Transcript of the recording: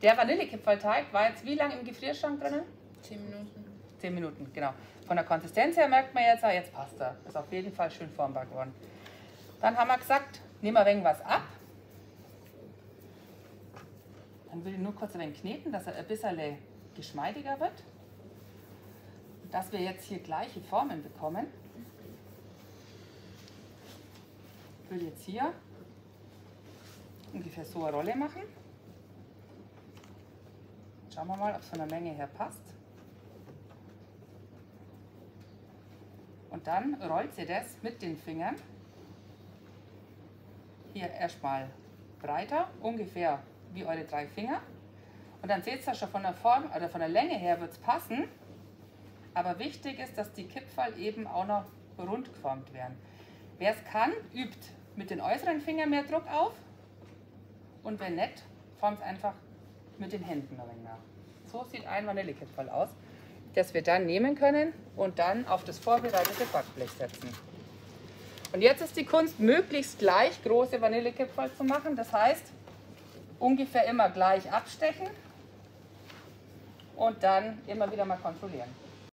Der Vanillekipferlteig war jetzt wie lange im Gefrierschrank drinnen? 10 Minuten. 10 Minuten, genau. Von der Konsistenz her merkt man jetzt passt er. Ist auf jeden Fall schön formbar geworden. Dann haben wir gesagt, nehmen wir ein wenig was ab. Dann will ich nur kurz ein wenig kneten, dass er ein bisschen geschmeidiger wird. Und dass wir jetzt hier gleiche Formen bekommen. Ich will jetzt hier ungefähr so eine Rolle machen. Schauen wir mal, ob es von der Menge her passt. Und dann rollt ihr das mit den Fingern hier erstmal breiter, ungefähr wie eure 3 Finger. Und dann seht ihr schon von der Form oder von der Länge her wird es passen. Aber wichtig ist, dass die Kipferl eben auch noch rund geformt werden. Wer es kann, übt mit den äußeren Fingern mehr Druck auf. Und wenn nicht, formt es einfach mit den Händen ein wenig nach. So sieht ein Vanillekipferl aus, das wir dann nehmen können und dann auf das vorbereitete Backblech setzen. Und jetzt ist die Kunst, möglichst gleich große Vanillekipferl zu machen. Das heißt, ungefähr immer gleich abstechen und dann immer wieder mal kontrollieren.